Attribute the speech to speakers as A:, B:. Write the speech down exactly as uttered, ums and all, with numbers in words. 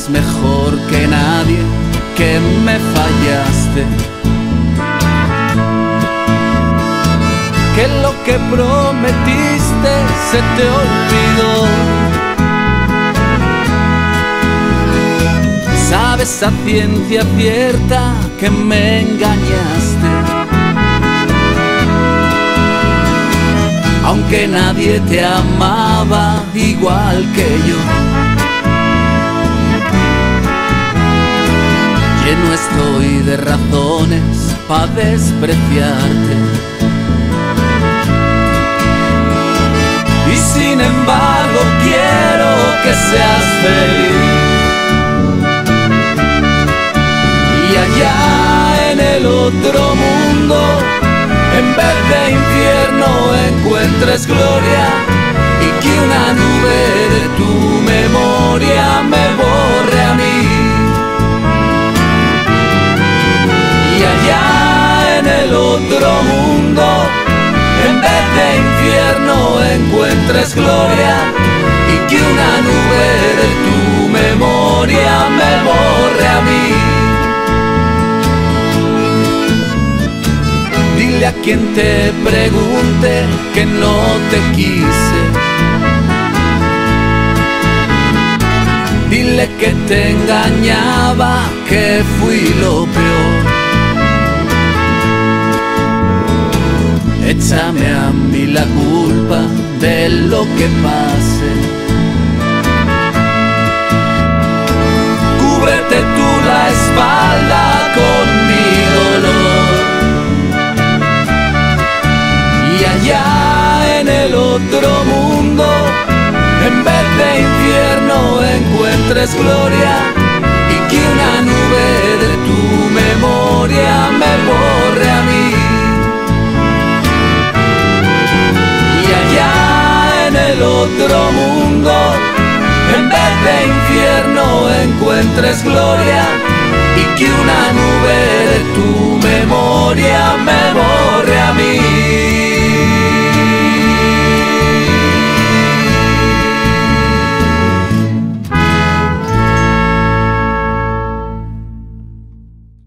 A: sabes mejor que nadie que me fallaste, que lo que prometiste se te olvidó. Sabes a ciencia cierta que me engañaste, aunque nadie te amaba igual que yo. Lleno estoy de razones pa' despreciarte, y sin embargo quiero que seas feliz. Y allá en el otro mundo, en vez de infierno encuentres gloria, y que una nube de tu memoria me borre a mí. Y allá en el otro mundo, en vez de infierno encuentres gloria, y que una nube de tu memoria me borre a mí. Dile a quien te pregunte que no te quise, dile que te engañaba, que fui lo peor. Échame a mí la culpa de lo que pase, cúbrete tú la espalda con mi dolor. Y allá en el otro mundo, en vez de infierno encuentres gloria, y que una nube de tu memoria me borre a mí. Y allá en el otro mundo, en vez de infierno encuentres gloria, y que una nube de tu memoria me borre a mí.